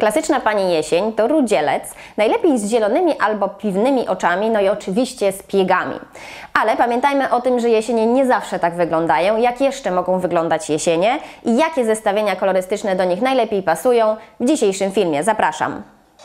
Klasyczna pani jesień to rudzielec, najlepiej z zielonymi albo piwnymi oczami, no i oczywiście z piegami. Ale pamiętajmy o tym, że jesienie nie zawsze tak wyglądają. Jak jeszcze mogą wyglądać jesienie i jakie zestawienia kolorystyczne do nich najlepiej pasują? W dzisiejszym filmie zapraszam.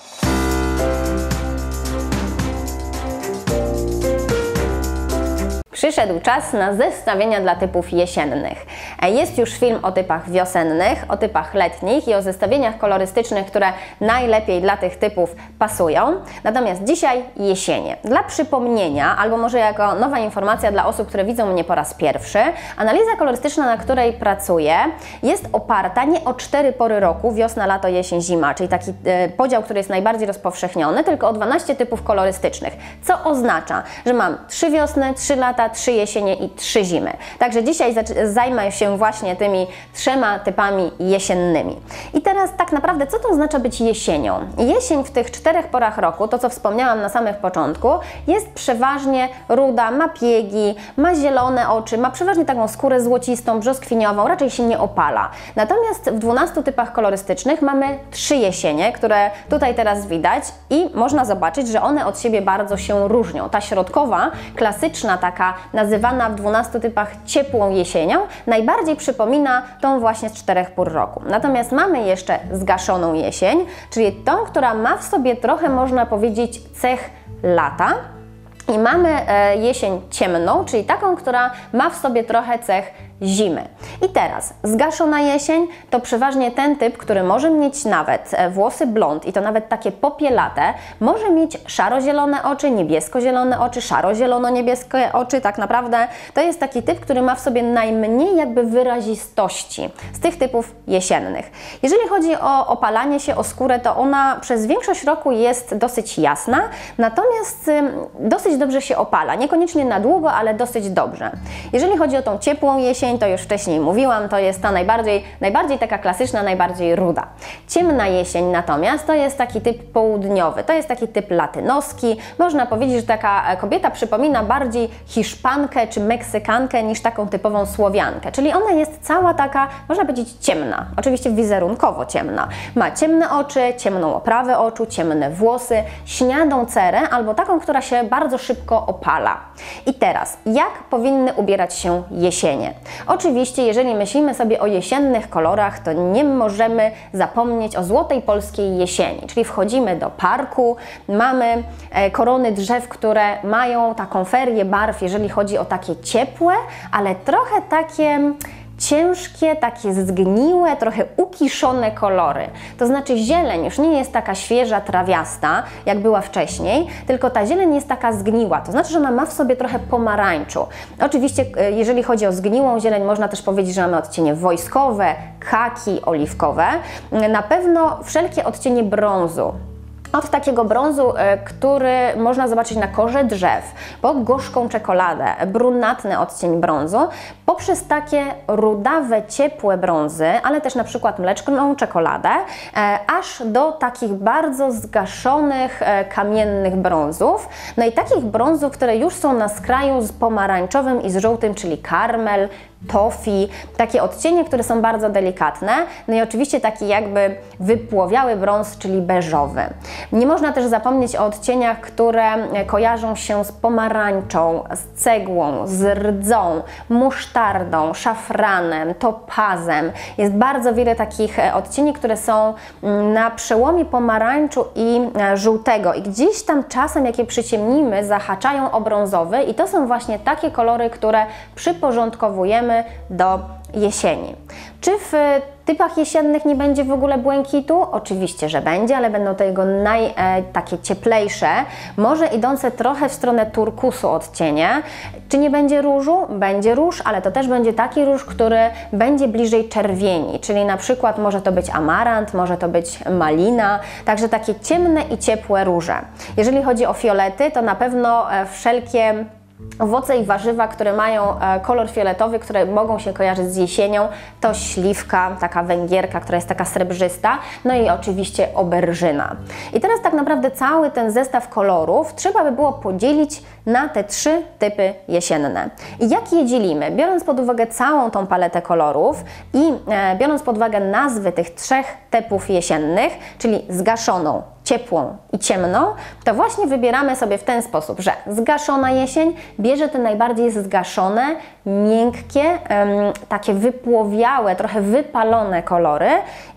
Przyszedł czas na zestawienia dla typów jesiennych. Jest już film o typach wiosennych, o typach letnich i o zestawieniach kolorystycznych, które najlepiej dla tych typów pasują. Natomiast dzisiaj jesienie. Dla przypomnienia, albo może jako nowa informacja dla osób, które widzą mnie po raz pierwszy, analiza kolorystyczna, na której pracuję, jest oparta nie o 4 pory roku, wiosna, lato, jesień, zima, czyli taki podział, który jest najbardziej rozpowszechniony, tylko o 12 typów kolorystycznych, co oznacza, że mam 3 wiosny, 3 lata, 3 jesienie i 3 zimy. Także dzisiaj zajmę się właśnie tymi 3 typami jesiennymi. I teraz tak naprawdę, co to oznacza być jesienią? Jesień w tych 4 porach roku, to co wspomniałam na samym początku, jest przeważnie ruda, ma piegi, ma zielone oczy, ma przeważnie taką skórę złocistą, brzoskwiniową, raczej się nie opala. Natomiast w 12 typach kolorystycznych mamy 3 jesienie, które tutaj teraz widać i można zobaczyć, że one od siebie bardzo się różnią. Ta środkowa, klasyczna taka, nazywana w 12 typach ciepłą jesienią, najbardziej przypomina tą właśnie z 4 pór roku. Natomiast mamy jeszcze zgaszoną jesień, czyli tą, która ma w sobie trochę, można powiedzieć, cech lata. I mamy jesień ciemną, czyli taką, która ma w sobie trochę cech zimy. I teraz zgaszona jesień to przeważnie ten typ, który może mieć nawet włosy blond i to nawet takie popielate, może mieć szaro-zielone oczy, niebiesko-zielone oczy, szaro-zielono-niebieskie oczy. Tak naprawdę to jest taki typ, który ma w sobie najmniej jakby wyrazistości z tych typów jesiennych. Jeżeli chodzi o opalanie się, o skórę, to ona przez większość roku jest dosyć jasna, natomiast dosyć dobrze się opala. Niekoniecznie na długo, ale dosyć dobrze. Jeżeli chodzi o tą ciepłą jesień, to już wcześniej mówiłam, to jest ta najbardziej taka klasyczna, najbardziej ruda. Ciemna jesień natomiast to jest taki typ południowy, to jest taki typ latynoski. Można powiedzieć, że taka kobieta przypomina bardziej Hiszpankę czy Meksykankę niż taką typową Słowiankę, czyli ona jest cała taka, można powiedzieć, ciemna, oczywiście wizerunkowo ciemna. Ma ciemne oczy, ciemną oprawę oczu, ciemne włosy, śniadą cerę albo taką, która się bardzo szybko opala. I teraz, jak powinny ubierać się jesienie? Oczywiście, jeżeli myślimy sobie o jesiennych kolorach, to nie możemy zapomnieć o złotej polskiej jesieni, czyli wchodzimy do parku, mamy korony drzew, które mają taką ferię barw, jeżeli chodzi o takie ciepłe, ale trochę takie ciężkie, takie zgniłe, trochę ukiszone kolory. To znaczy zieleń już nie jest taka świeża, trawiasta, jak była wcześniej, tylko ta zieleń jest taka zgniła. To znaczy, że ona ma w sobie trochę pomarańczu. Oczywiście, jeżeli chodzi o zgniłą zieleń, można też powiedzieć, że mamy odcienie wojskowe, khaki, oliwkowe. Na pewno wszelkie odcienie brązu. Od takiego brązu, który można zobaczyć na korze drzew, po gorzką czekoladę, brunatny odcień brązu, poprzez takie rudawe, ciepłe brązy, ale też na przykład mleczną czekoladę, aż do takich bardzo zgaszonych, kamiennych brązów. No i takich brązów, które już są na skraju z pomarańczowym i z żółtym, czyli karmel, tofi, takie odcienie, które są bardzo delikatne, no i oczywiście taki jakby wypłowiały brąz, czyli beżowy. Nie można też zapomnieć o odcieniach, które kojarzą się z pomarańczą, z cegłą, z rdzą, musztardą, szafranem, topazem. Jest bardzo wiele takich odcieni, które są na przełomie pomarańczu i żółtego i gdzieś tam czasem, jak je przyciemnimy, zahaczają o brązowy i to są właśnie takie kolory, które przyporządkowujemy do jesieni. Czy w typach jesiennych nie będzie w ogóle błękitu? Oczywiście, że będzie, ale będą to jego takie cieplejsze, może idące trochę w stronę turkusu odcienie. Czy nie będzie różu? Będzie róż, ale to też będzie taki róż, który będzie bliżej czerwieni, czyli na przykład może to być amarant, może to być malina, także takie ciemne i ciepłe róże. Jeżeli chodzi o fiolety, to na pewno wszelkie Owoce i warzywa, które mają kolor fioletowy, które mogą się kojarzyć z jesienią, to śliwka, taka węgierka, która jest taka srebrzysta, no i oczywiście oberżyna. I teraz tak naprawdę cały ten zestaw kolorów trzeba by było podzielić na te 3 typy jesienne. I jak je dzielimy? Biorąc pod uwagę całą tą paletę kolorów i biorąc pod uwagę nazwy tych 3 typów jesiennych, czyli zgaszoną, ciepłą i ciemną, to właśnie wybieramy sobie w ten sposób, że zgaszona jesień bierze te najbardziej zgaszone, miękkie, takie wypłowiałe, trochę wypalone kolory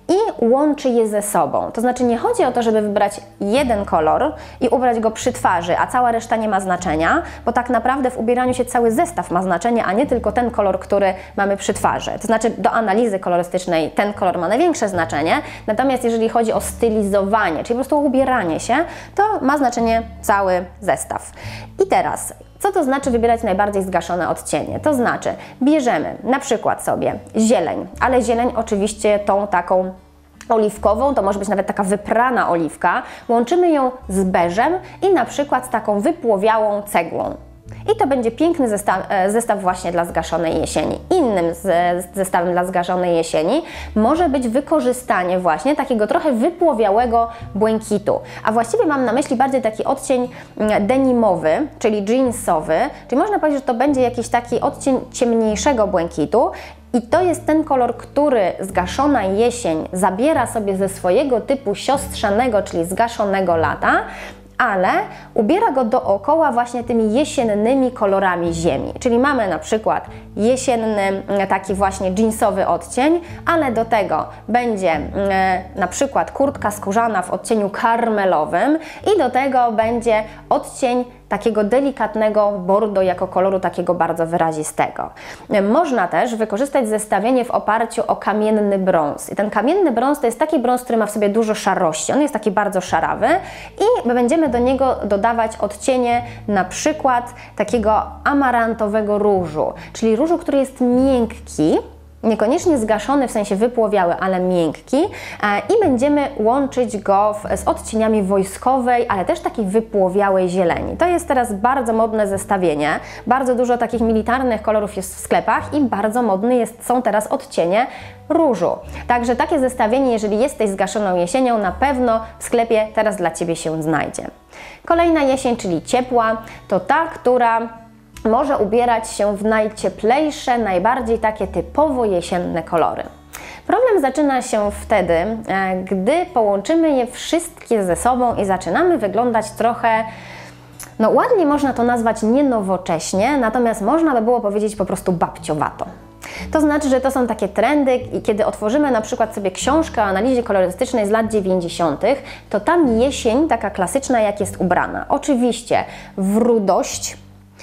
i łączy je ze sobą. To znaczy nie chodzi o to, żeby wybrać jeden kolor i ubrać go przy twarzy, a cała reszta nie ma znaczenia, bo tak naprawdę w ubieraniu się cały zestaw ma znaczenie, a nie tylko ten kolor, który mamy przy twarzy. To znaczy do analizy kolorystycznej ten kolor ma największe znaczenie, natomiast jeżeli chodzi o stylizowanie, czyli po prostu o ubieranie się, to ma znaczenie cały zestaw. I teraz, co to znaczy wybierać najbardziej zgaszone odcienie? To znaczy, bierzemy na przykład sobie zieleń, ale zieleń oczywiście tą taką oliwkową, to może być nawet taka wyprana oliwka, łączymy ją z beżem i na przykład z taką wypłowiałą cegłą. I to będzie piękny zestaw właśnie dla zgaszonej jesieni. Innym zestawem dla zgaszonej jesieni może być wykorzystanie właśnie takiego trochę wypłowiałego błękitu. A właściwie mam na myśli bardziej taki odcień denimowy, czyli jeansowy, czyli można powiedzieć, że to będzie jakiś taki odcień ciemniejszego błękitu. I to jest ten kolor, który zgaszona jesień zabiera sobie ze swojego typu siostrzanego, czyli zgaszonego lata, ale ubiera go dookoła właśnie tymi jesiennymi kolorami ziemi. Czyli mamy na przykład jesienny taki właśnie jeansowy odcień, ale do tego będzie na przykład kurtka skórzana w odcieniu karmelowym i do tego będzie odcień takiego delikatnego bordo jako koloru takiego bardzo wyrazistego. Można też wykorzystać zestawienie w oparciu o kamienny brąz. I ten kamienny brąz to jest taki brąz, który ma w sobie dużo szarości. On jest taki bardzo szarawy i będziemy do niego dodawać odcienie na przykład takiego amarantowego różu, czyli różu, który jest miękki, niekoniecznie zgaszony, w sensie wypłowiały, ale miękki i będziemy łączyć go z odcieniami wojskowej, ale też takiej wypłowiałej zieleni. To jest teraz bardzo modne zestawienie. Bardzo dużo takich militarnych kolorów jest w sklepach i bardzo modne są teraz odcienie różu. Także takie zestawienie, jeżeli jesteś zgaszoną jesienią, na pewno w sklepie teraz dla Ciebie się znajdzie. Kolejna jesień, czyli ciepła, to ta, która może ubierać się w najcieplejsze, najbardziej takie typowo jesienne kolory. Problem zaczyna się wtedy, gdy połączymy je wszystkie ze sobą i zaczynamy wyglądać trochę, no ładnie można to nazwać nienowocześnie, natomiast można by było powiedzieć po prostu babciowato. To znaczy, że to są takie trendy i kiedy otworzymy na przykład sobie książkę o analizie kolorystycznej z lat 90., to tam jesień taka klasyczna jak jest ubrana. Oczywiście w rudość,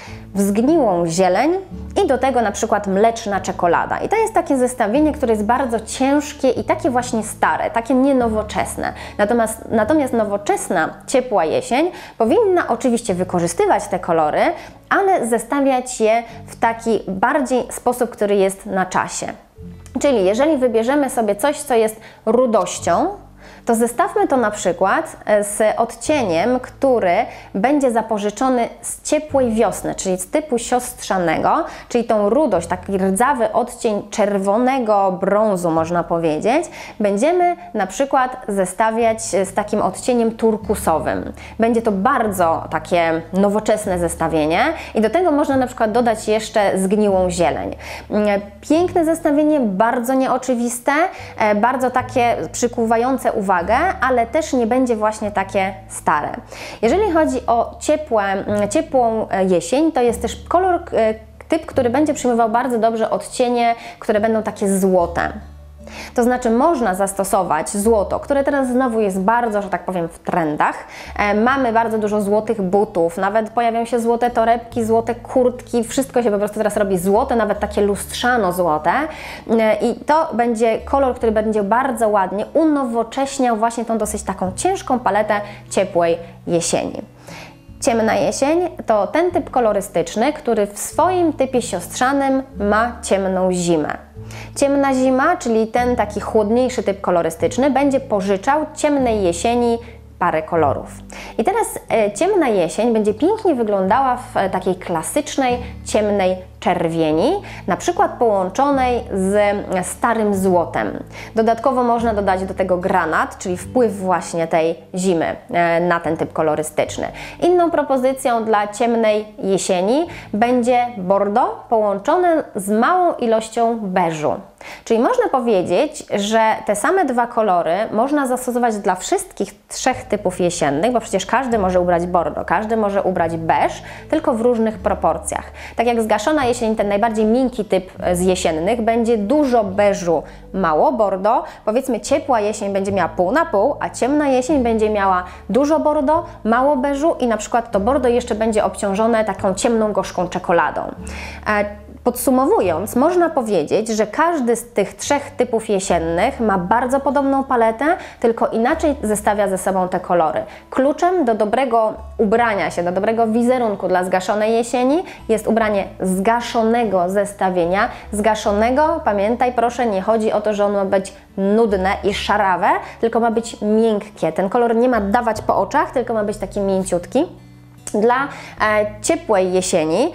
w zgniłą zieleń i do tego na przykład mleczna czekolada. I to jest takie zestawienie, które jest bardzo ciężkie i takie właśnie stare, takie nienowoczesne. Natomiast nowoczesna, ciepła jesień powinna oczywiście wykorzystywać te kolory, ale zestawiać je w taki bardziej sposób, który jest na czasie. Czyli jeżeli wybierzemy sobie coś, co jest rudością, to zestawmy to na przykład z odcieniem, który będzie zapożyczony z ciepłej wiosny, czyli z typu siostrzanego, czyli tą rudość, taki rdzawy odcień czerwonego brązu, można powiedzieć, będziemy na przykład zestawiać z takim odcieniem turkusowym. Będzie to bardzo takie nowoczesne zestawienie i do tego można na przykład dodać jeszcze zgniłą zieleń. Piękne zestawienie, bardzo nieoczywiste, bardzo takie przykuwające uwagę, ale też nie będzie właśnie takie stare. Jeżeli chodzi o ciepłą jesień, to jest też kolor, typ, który będzie przyjmował bardzo dobrze odcienie, które będą takie złote. To znaczy można zastosować złoto, które teraz znowu jest bardzo, że tak powiem, w trendach. Mamy bardzo dużo złotych butów, nawet pojawią się złote torebki, złote kurtki, wszystko się po prostu teraz robi złote, nawet takie lustrzano-złote. I to będzie kolor, który będzie bardzo ładnie unowocześniał właśnie tą dosyć taką ciężką paletę ciepłej jesieni. Ciemna jesień to ten typ kolorystyczny, który w swoim typie siostrzanym ma ciemną zimę. Ciemna zima, czyli ten taki chłodniejszy typ kolorystyczny, będzie pożyczał ciemnej jesieni parę kolorów. I teraz ciemna jesień będzie pięknie wyglądała w takiej klasycznej, ciemnej czerwieni, na przykład połączonej z starym złotem. Dodatkowo można dodać do tego granat, czyli wpływ właśnie tej zimy na ten typ kolorystyczny. Inną propozycją dla ciemnej jesieni będzie bordo połączone z małą ilością beżu. Czyli można powiedzieć, że te same dwa kolory można zastosować dla wszystkich trzech typów jesiennych, bo przecież każdy może ubrać bordo, każdy może ubrać beż, tylko w różnych proporcjach. Tak jak zgaszona jesień, ten najbardziej miękki typ z jesiennych, będzie dużo beżu, mało bordo. Powiedzmy, ciepła jesień będzie miała pół na pół, a ciemna jesień będzie miała dużo bordo, mało beżu i na przykład to bordo jeszcze będzie obciążone taką ciemną, gorzką czekoladą. Podsumowując, można powiedzieć, że każdy z tych trzech typów jesiennych ma bardzo podobną paletę, tylko inaczej zestawia ze sobą te kolory. Kluczem do dobrego ubrania się, do dobrego wizerunku dla zgaszonej jesieni jest ubranie zgaszonego zestawienia. Zgaszonego, pamiętaj proszę, nie chodzi o to, że ono ma być nudne i szarawe, tylko ma być miękkie. Ten kolor nie ma dawać po oczach, tylko ma być taki mięciutki. Dla ciepłej jesieni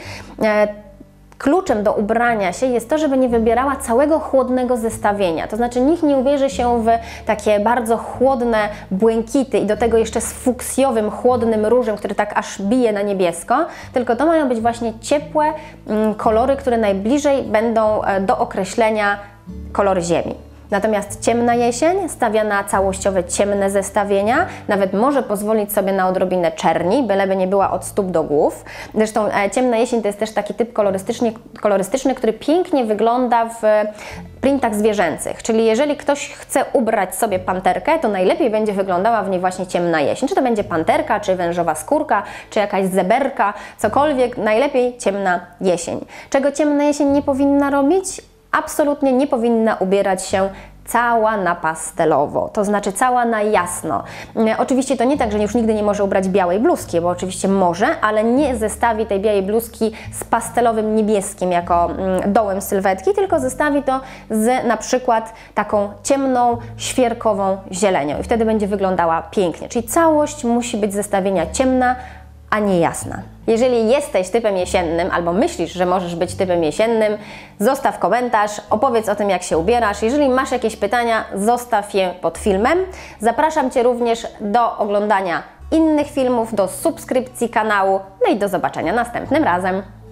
kluczem do ubrania się jest to, żeby nie wybierała całego chłodnego zestawienia. To znaczy nikt nie ubierze się w takie bardzo chłodne błękity i do tego jeszcze z fuksjowym, chłodnym różem, który tak aż bije na niebiesko, tylko to mają być właśnie ciepłe kolory, które najbliżej będą do określenia kolory ziemi. Natomiast ciemna jesień stawia na całościowe ciemne zestawienia, nawet może pozwolić sobie na odrobinę czerni, byleby nie była od stóp do głów. Zresztą ciemna jesień to jest też taki typ kolorystyczny, który pięknie wygląda w printach zwierzęcych. Czyli jeżeli ktoś chce ubrać sobie panterkę, to najlepiej będzie wyglądała w niej właśnie ciemna jesień. Czy to będzie panterka, czy wężowa skórka, czy jakaś zeberka, cokolwiek, najlepiej ciemna jesień. Czego ciemna jesień nie powinna robić? Absolutnie nie powinna ubierać się cała na pastelowo, to znaczy cała na jasno. Oczywiście to nie tak, że już nigdy nie może ubrać białej bluzki, bo oczywiście może, ale nie zestawi tej białej bluzki z pastelowym niebieskim jako dołem sylwetki, tylko zestawi to z na przykład taką ciemną, świerkową zielenią i wtedy będzie wyglądała pięknie. Czyli całość musi być zestawienia ciemna, a nie jasna. Jeżeli jesteś typem jesiennym albo myślisz, że możesz być typem jesiennym, zostaw komentarz, opowiedz o tym, jak się ubierasz. Jeżeli masz jakieś pytania, zostaw je pod filmem. Zapraszam Cię również do oglądania innych filmów, do subskrypcji kanału, no i do zobaczenia następnym razem.